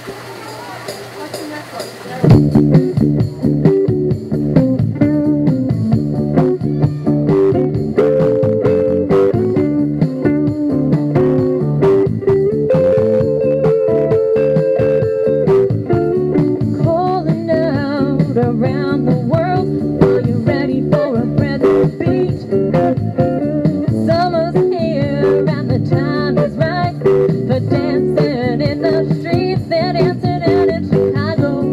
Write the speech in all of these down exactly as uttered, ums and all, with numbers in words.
Around the world, are you ready for a breath of beat? Summer's here and the time is right for dancing in the streets. They're dancing out in Chicago,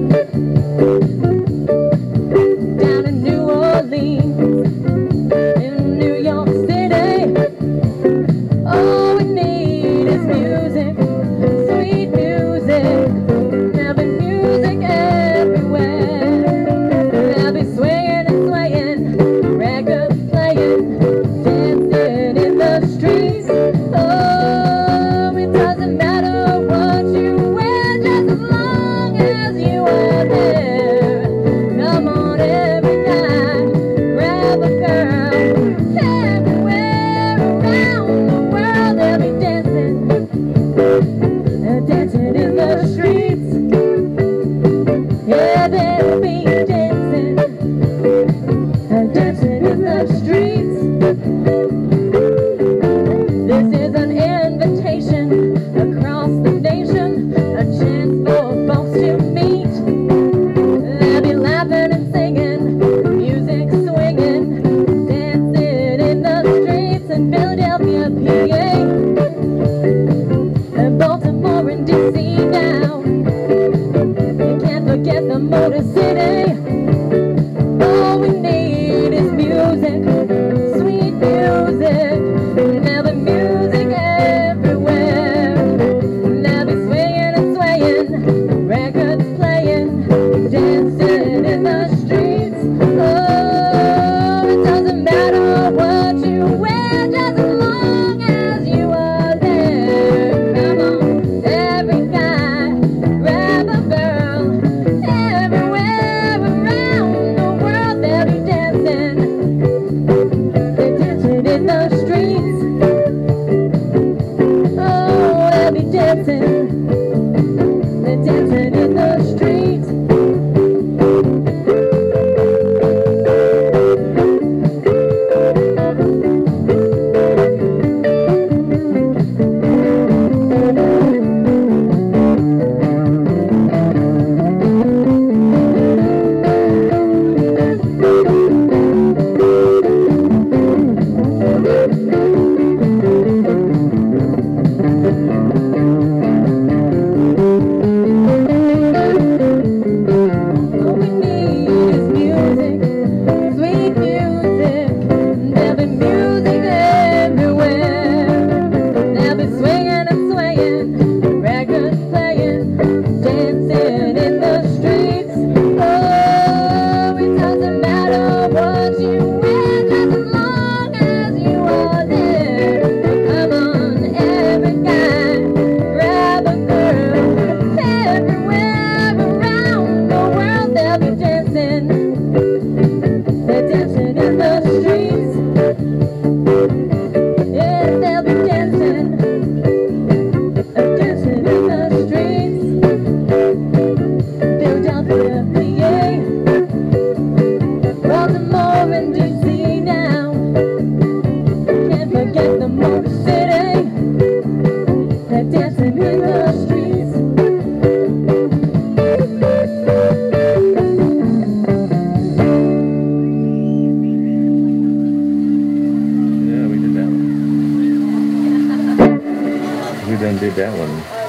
down in New Orleans, in New York City. All we need is music, sweet music. There'll be music everywhere. Swinging and swaying, records playing, dancing in the streets. Oh, it doesn't matter what you wear, just as long as you are there. Come on, every guy, grab a girl. Everywhere around the world, they'll be dancing, dancing in the streets. Yeah, they'll be dancing, dancing in the streets. This is an invitation across the nation, a chance for folks to meet. They'll be laughing and singing, music swinging, dancing in the streets in Philadelphia, P A, and Baltimore and D C now. You can't forget the Motor City. All we need is music, sweet music. There'll be music everywhere. They'll be swinging and swaying, records playing, dancing in the streets. Oh, it doesn't matter what you wear, just as long as you are there. Come on, every guy, grab a girl. Everywhere around the world, they'll be dancing. They're dancing in the streets. Oh, they'll be dancing. They're dancing in the streets. All we need is music, sweet music. There'll be music everywhere. They'll be swinging and swaying, records playing, dancing in the streets. Oh, it doesn't matter what you wear, just as long as you are there. Come on, every guy, grab a girl. Everywhere around the world, they'll be dancing. They're dancing in the streets. Yeah, they'll be dancing, dancing in the streets. Philadelphia, P A, Baltimore and D C now. Can't forget the Motor City. They're dancing in the streets. Yeah, we did that one. We done did that one.